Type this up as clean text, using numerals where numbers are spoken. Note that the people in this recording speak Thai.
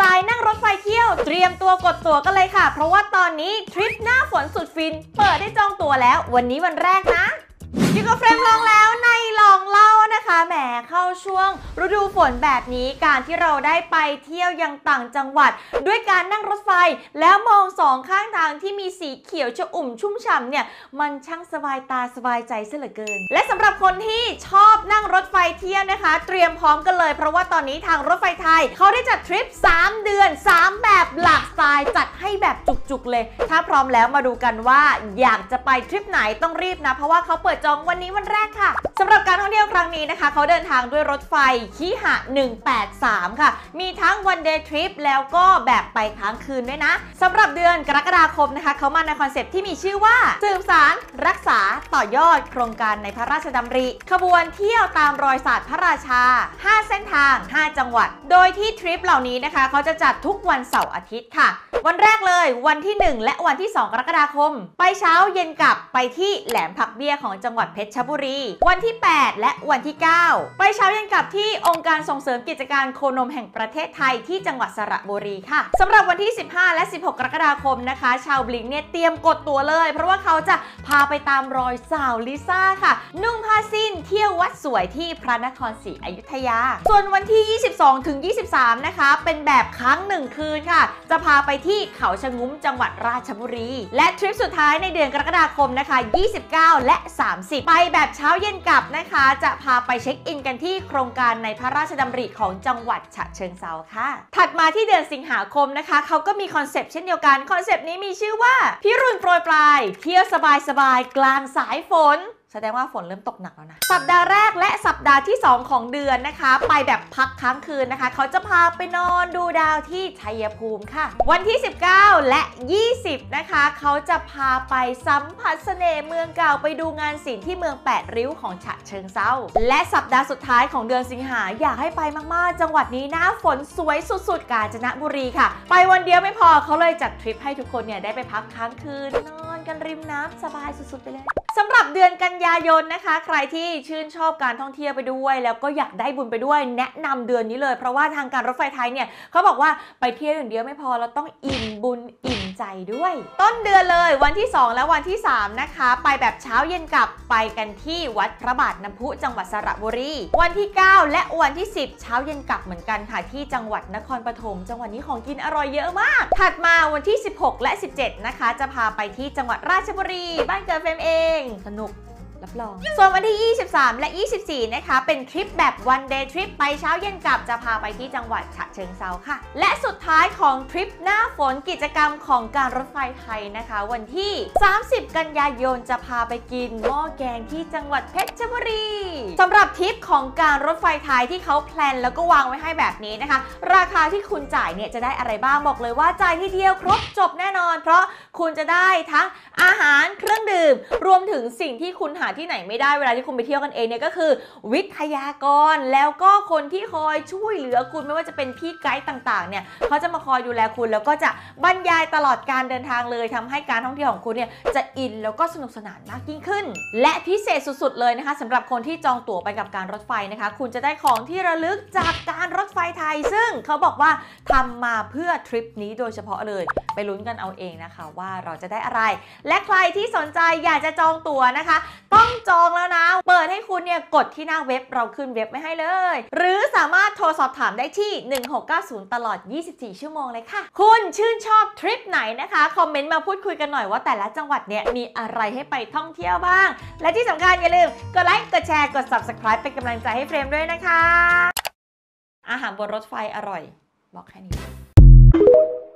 ายนั่งรถไฟเที่ยวเตรียมตัวกดตั๋วกันเลยค่ะเพราะว่าตอนนี้ทริปหน้าฝนสุดฟินเปิดให้จองตั๋วแล้ววันนี้วันแรกนะอยู่กับเฟรมลองแล้วในลองเล่านะคะแหมเข้าช่วงฤดูฝนแบบนี้การที่เราได้ไปเที่ยวยังต่างจังหวัดด้วยการนั่งรถไฟแล้วมองสองข้างทางที่มีสีเขียวชอุ่มชุ่มฉ่ำเนี่ยมันช่างสบายตาสบายใจซะเหลือเกินและสำหรับคนที่ชอบนั่งรถไฟเที่ยวนะคะเตรียมพร้อมกันเลยเพราะว่าตอนนี้ทางรถไฟไทยเขาได้จัดทริป3 เดือน3แบบหลากสไตล์จัดให้แบบจุกๆเลยถ้าพร้อมแล้วมาดูกันว่าอยากจะไปทริปไหนต้องรีบนะเพราะว่าเขาเปิดจองวันนี้วันแรกค่ะสำหรับการท่องเที่ยวครั้งนี้นะคะเขาเดินทางด้วยรถไฟคิหะ183ค่ะมีทั้ง one day trip แล้วก็แบบไปค้างคืนด้วยนะสำหรับเดือนกรกฎาคมนะคะเขามาในคอนเซปต์ที่มีชื่อว่าสืบสารรักษาต่อยอดโครงการในพระราชดำริขบวนเที่ยวตามรอยศาสตร์พระราชา5เส้นทาง5จังหวัดโดยที่ทริปเหล่านี้นะคะเขาจะจัดทุกวันเสาร์อาทิตย์ค่ะวันแรกเลยวันที่1และวันที่2กรกฎาคมไปเช้าเย็นกลับไปที่แหลมผักเบี้ยของจังหวัดเพชรบุรีวันที่8และวันที่9ไปเช้าเย็นกลับที่องค์การส่งเสริมกิจการโคนมแห่งประเทศไทยที่จังหวัดสระบุรีค่ะสำหรับวันที่15และ16กรกฎาคมนะคะชาวบลิงเนี่ยเตรียมกดตั๋วเลยเพราะว่าเขาจะพาไปตามรอยสาวลิซ่าค่ะนุ่งผ้าสิ้นเที่ยววัดสวยที่พระนครศรีอยุธยาส่วนวันที่22ถึง23นะคะเป็นแบบค้าง1คืนค่ะจะพาไปที่เขาชะงุ้มจังหวัดราชบุรีและทริปสุดท้ายในเดือนกรกฎาคมนะคะ29และ30ไปแบบเช้าเย็นกลับนะคะจะพาไปเช็คอินกันที่โครงการในพระราชดำริของจังหวัดฉะเชิงเทราค่ะถัดมาที่เดือนสิงหาคมนะคะเขาก็มีคอนเซปต์เช่นเดียวกันคอนเซปต์นี้มีชื่อว่าพิรุณโปรยปลายเที่ยวสบายๆกลางสายฝนแสดงว่าฝนเริ่มตกหนักแล้วนะสัปดาห์แรกและสัปดาห์ที่2ของเดือนนะคะไปแบบพักค้างคืนนะคะเขาจะพาไปนอนดูดาวที่ชัยภูมิค่ะวันที่19และ20นะคะเขาจะพาไปสัมผัสเสน่ห์เมืองเก่าไปดูงานศิลป์ที่เมือง8ริ้วของฉะเชิงเทราและสัปดาห์สุดท้ายของเดือนสิงหาอยากให้ไปมากๆจังหวัดนี้หน้าฝนสวยสุดๆกาญจนบุรีค่ะไปวันเดียวไม่พอเขาเลยจัดทริปให้ทุกคนเนี่ยได้ไปพักค้างคืนนอนกันริมน้ำสบายสุดๆไปเลยสำหรับเดือนกันยายนนะคะใครที่ชื่นชอบการท่องเที่ยวไปด้วยแล้วก็อยากได้บุญไปด้วยแนะนำเดือนนี้เลยเพราะว่าทางการรถไฟไทยเนี่ยเขาบอกว่าไปเที่ยวอย่างเดียวไม่พอเราต้องอิ่มบุญอิ่มใจด้วยต้นเดือนเลยวันที่2และวันที่3นะคะไปแบบเช้าเย็นกลับไปกันที่วัดพระบาทน้ำพุจังหวัดสระบุรีวันที่9และวันที่10เช้าเย็นกลับเหมือนกันค่ะที่จังหวัดนครปฐมจังหวัดนี้ของกินอร่อยเยอะมากถัดมาวันที่16และ17นะคะจะพาไปที่จังหวัดราชบุรีบ้านเกิดเฟรมเองสนุกรับรองส่วนวันที่23และ24นะคะเป็นทริปแบบ one day trip ไปเช้าเย็นกลับจะพาไปที่จังหวัดฉะเชิงเทราค่ะและสุดท้ายของทริปหน้าฝนกิจกรรมของการรถไฟไทยนะคะวันที่30กันยายนจะพาไปกินหม้อแกงที่จังหวัดเพชรบุรีสำหรับทริปของการรถไฟไทยที่เขาแพลนแล้วก็วางไว้ให้แบบนี้นะคะราคาที่คุณจ่ายเนี่ยจะได้อะไรบ้างบอกเลยว่าจ่ายที่เดียวครบจบแน่นอนเพราะคุณจะได้ทั้งอาหารเครื่องดื่มรวมถึงสิ่งที่คุณหาที่ไหนไม่ได้เวลาที่คุณไปเที่ยวกันเองเนี่ยก็คือวิทยากรแล้วก็คนที่คอยช่วยเหลือคุณไม่ว่าจะเป็นพี่ไกด์ต่างๆเนี่ยเขาจะมาคอยดูแลคุณแล้วก็จะบรรยายตลอดการเดินทางเลยทำให้การท่องเที่ยวของคุณเนี่ยจะอินแล้วก็สนุกสนานมากยิ่งขึ้นและพิเศษสุดๆเลยนะคะสำหรับคนที่จองตั๋วไปกับการรถไฟนะคะคุณจะได้ของที่ระลึกจากการรถไฟไทยซึ่งเขาบอกว่าทำมาเพื่อทริปนี้โดยเฉพาะเลยไปลุ้นกันเอาเองนะคะว่าเราจะได้อะไรและใครที่สนใจอยากจะจองตั๋วนะคะต้องจองแล้วนะเปิดให้คุณเนี่ยกดที่หน้าเว็บเราขึ้นเว็บไม่ให้เลยหรือสามารถโทรสอบถามได้ที่1690ตลอด24ชั่วโมงเลยค่ะคุณชื่นชอบทริปไหนนะคะคอมเมนต์มาพูดคุยกันหน่อยว่าแต่ละจังหวัดเนี่ยมีอะไรให้ไปท่องเที่ยวบ้างและที่สำคัญอย่าลืมกดไลค์กดแชร์กด Subscribe เป็นกำลังใจให้เฟรมด้วยนะคะอาหารบนรถไฟอร่อยบอกแค่นี้